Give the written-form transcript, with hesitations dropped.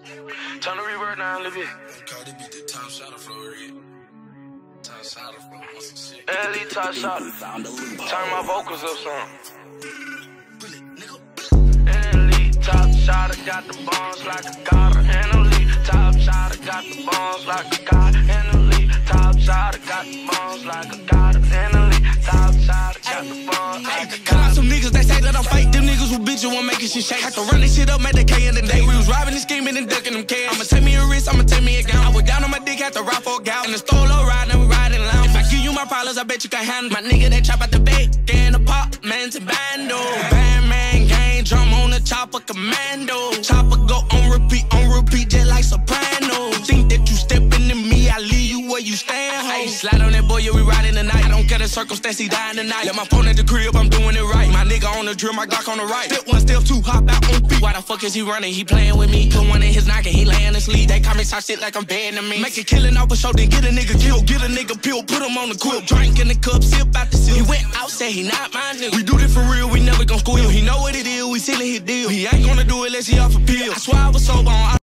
Turn the reverb down a little bit. Cardi beat the top shot of Florida. Top shot of Florida. Shit. Ellie top shot. Turn my vocals up some. Elite top shot, I got the bombs like a god. And elite top shot, I got the bombs like a god. And elite top shot, I got the bombs like a god. And elite top shot, I got the bombs like a god. Cut out some niggas, they say that I'm fake. Them niggas who bitch you want making shit shake. Had to run this shit up, made the K in the day. We was robbing and scheming and ducking them cans. I'ma take me a wrist, I'ma take me a gown. I was down on my dick, had to ride for a gal. In the store, low ride, and we riding loud. If I give you my problems, I bet you can handle. My nigga, they chop out the bait. In apartments and bando. Bandman, gang, drum on the chopper, commando. Chopper go on repeat, just like soprano. Think that you stepping in me, I leave you where you stand, ho. Slide on that boy, yeah, we riding the night. I don't care the circumstance, he dying tonight. Let my phone at the crib, I'm doing it right. My nigga on the drill, my Glock on the right. Step one, step two, hop out on beat. Why the fuck is he running? He playing with me. Put one in his knock and he laying asleep. They comments talk shit like I'm bedding to me. Make a killing off a show, then get a nigga killed. Get a nigga pill, put him on the quilt. Drink in the cup, sip out the sip. He went out, said he not my nigga. We do this for real, we never gon' squeal. He know what it is, we sealing his deal. He ain't gonna do it unless he off a pill. I swear I was sober on